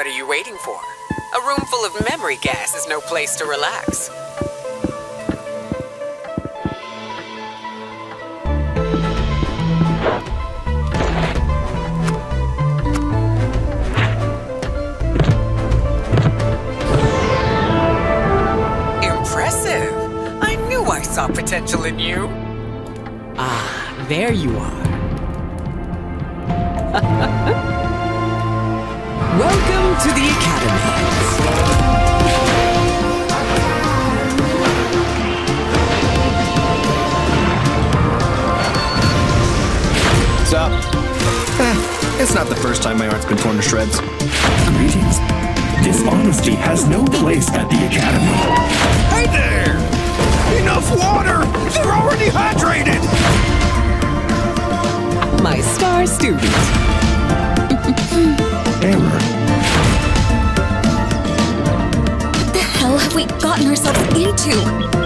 What are you waiting for? A room full of memory gas is no place to relax. Impressive! I knew I saw potential in you. Ah, there you are. Welcome to the Academy. What's up? It's not the first time my art's been torn to shreds. Greetings. Dishonesty has no place at the Academy. Hey there! Enough water! They're already hydrated! My star student. Error. What the hell have we gotten ourselves into?